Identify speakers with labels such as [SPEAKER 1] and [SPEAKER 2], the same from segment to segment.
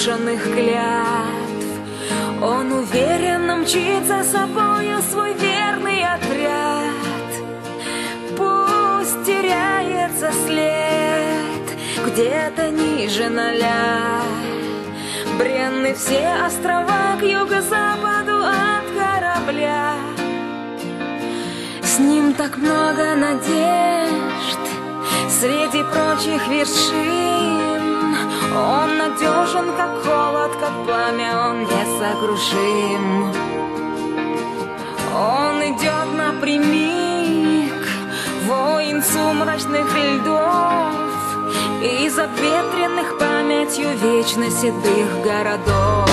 [SPEAKER 1] нарушенных клятв. Он уверенно мчит за собою свой верный отряд. Пусть теряется след где-то ниже 0. Бренны все острова к юго-западу от корабля. С ним так много надежд среди прочих вершин. Он надежен, как холод, как пламя, он несокрушим. Он идет напрямик, воин сумрачных льдов, из обветренных памятью вечно седых городов.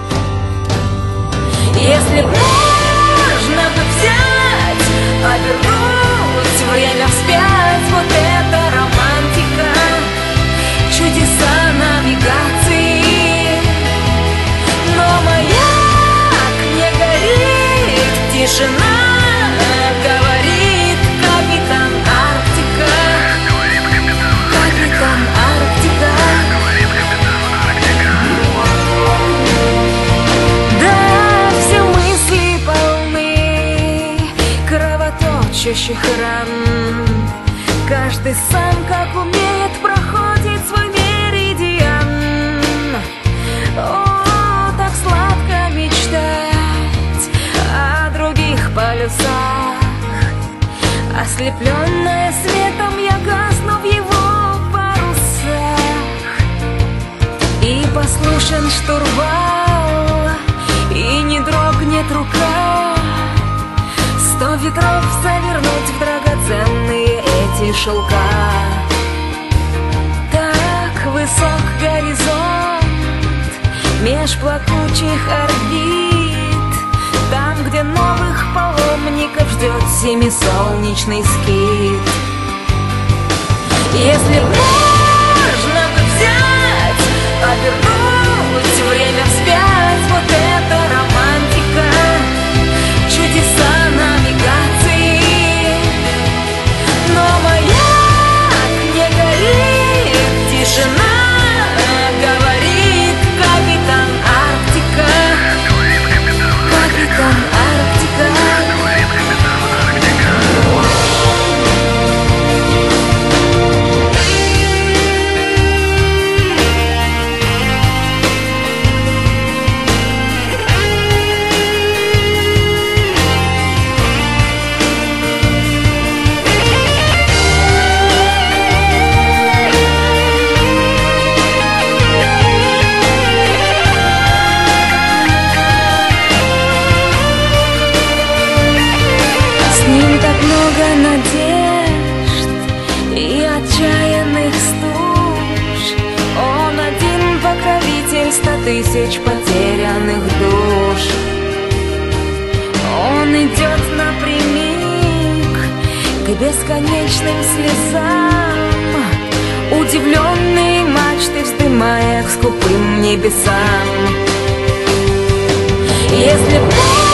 [SPEAKER 1] Если б можно бы взять, обернуть время вспять, вот это романтика, чудеса навигации. Но маяк не горит, тишина говорит капитан Арктика. Капитан Арктика. Да, все мысли полны кровоточащих ран. Каждый сам, как умеет, проходит свой меридиан. О, так сладко мечтать о других полюсах. Ослепленная светом, я гасну в его парусах. И послушен штурвал, и не дрогнет рука. 100 ветров завернуть в драгоценные эти шелка. Так высок горизонт меж плакучих орбит, там, где новых паломников ждет семисолнечный скит. Если б можно бы взять, обернуть время вспять, вот это романтика, чудеса навигации. Но маяк не горит, тишина говорит капитан Арктика. Капитан Арктика. Надежд и отчаянных стуж. Он один покровитель 100 000 потерянных душ. Он идет напрямик к бесконечным слезам, удивленные мачты вздымая к скупым небесам. Если б